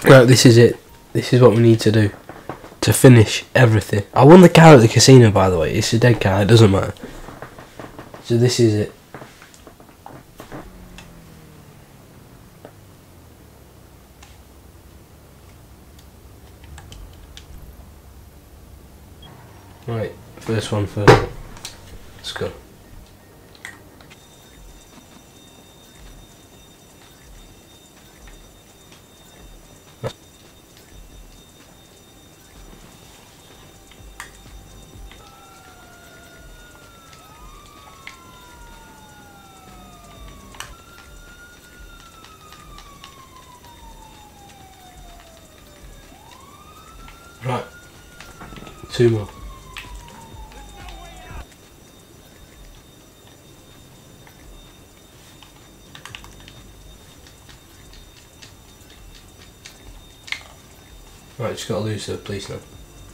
Right, this is it. This is what we need to do to finish everything. I won the car at the casino, by the way. It's a dead car, it doesn't matter. So this is it. Right, first one first. Let's go. Right, 2 more. Right, just gotta lose the police now.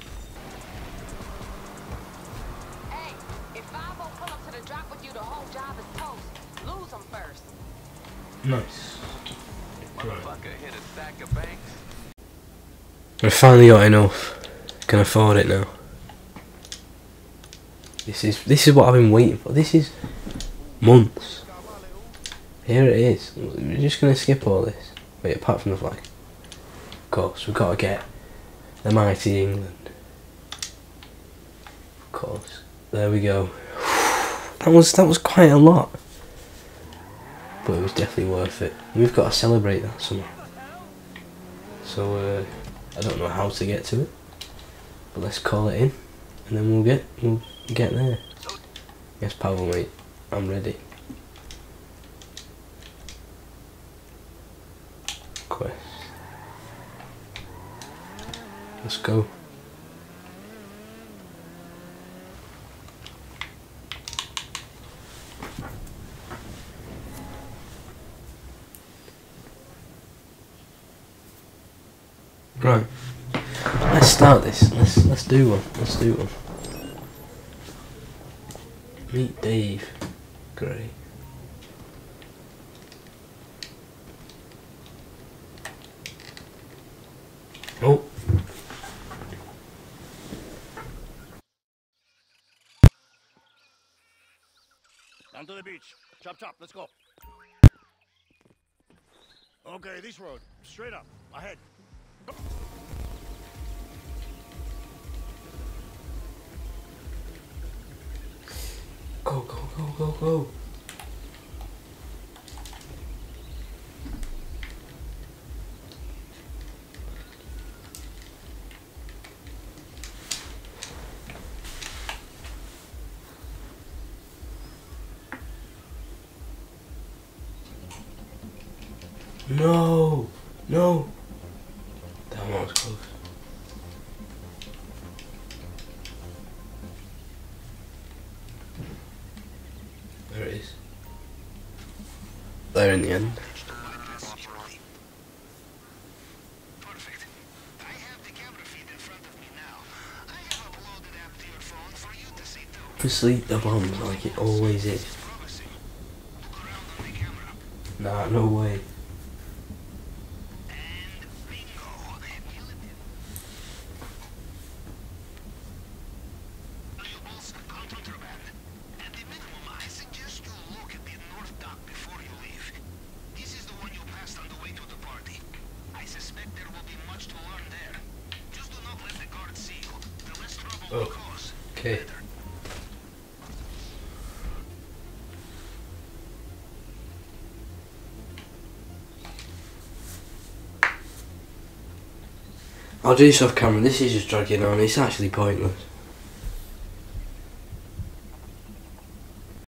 Hey, if 5 pull up to the drop with you, the whole job is toast. Lose them first. Nice. Motherfucker hit a stack of banks. I finally got enough. Can afford it now. This is what I've been waiting for. This is months. Here it is. We're just gonna skip all this. Wait, apart from the flag. Of course, we've got to get the mighty England. Of course. There we go. That was quite a lot. But it was definitely worth it. We've got to celebrate that somehow. So I don't know how to get to it, but let's call it in, and then we'll get there. Yes, Pavel, mate, I'm ready. Quest. Let's go. Right. Let's start this. Let's do one. Let's do one. Meet Dave Gray. Oh. Down to the beach. Chop chop, let's go. Okay, this road. Straight up. Ahead. Go, go, go, go, go. No, no. That one was close. There it is. There in the end. Perfect. I have the camera feed in front of me now. I have uploaded app to your phone for you to see too. Obviously the bombs like it always is. Promising. Look around on the camera. Nah, no way. And bingo. Valuables, contraband. At the minimum, I suggest you look at the north dock before you leave. This is the one you passed on the way to the party. I suspect there will be much to learn there. Just do not let the guards see you. The less trouble we cause, the Okay. better. I'll do this off camera. This is just dragging on. It's actually pointless.